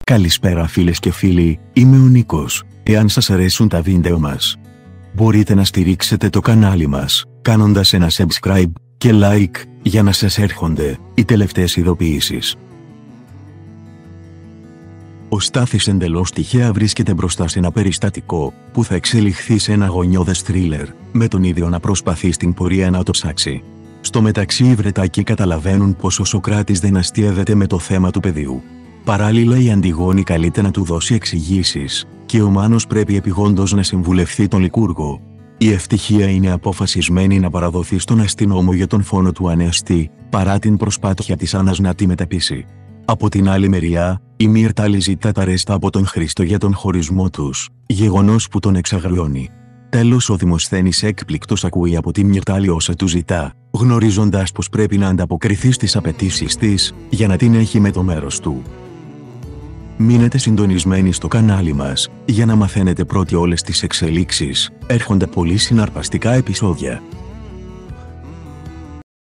Καλησπέρα φίλες και φίλοι, είμαι ο Νίκος. Εάν σας αρέσουν τα βίντεο μας, μπορείτε να στηρίξετε το κανάλι μας, κάνοντας ένα subscribe και like, για να σας έρχονται οι τελευταίες ειδοποιήσεις. Ο Στάθης εντελώς τυχαία βρίσκεται μπροστά σε ένα περιστατικό, που θα εξελιχθεί σε ένα αγωνιώδες θρίλερ, με τον ίδιο να προσπαθεί στην πορεία να το ψάξει. Στο μεταξύ οι Βρετάκοι καταλαβαίνουν πως ο Σωκράτης δεν αστείευεται με το θέμα του παιδιού. Παράλληλα η Αντιγόνη καλείται να του δώσει εξηγήσεις, και ο Μάνος πρέπει επειγόντως να συμβουλευθεί τον Λικούργο. Η Ευτυχία είναι αποφασισμένη να παραδοθεί στον αστυνόμο για τον φόνο του ανεαστή, παρά την προσπάθεια της Άννας να τη μεταπείσει. Από την άλλη μεριά, η Μύρταλη ζητά τα ρέστα από τον Χρήστο για τον χωρισμό τους, γεγονός που τον εξαγριώνει. Τέλος ο Δημοσθένης έκπληκτος ακούει από τη Μύρταλη όσα του ζητά, γνωρίζοντας πως πρέπει να ανταποκριθεί στις απαιτήσεις της, για να την έχει με το μέρος του. Μείνετε συντονισμένοι στο κανάλι μας, για να μαθαίνετε πρώτοι όλες τις εξελίξεις, έρχονται πολύ συναρπαστικά επεισόδια.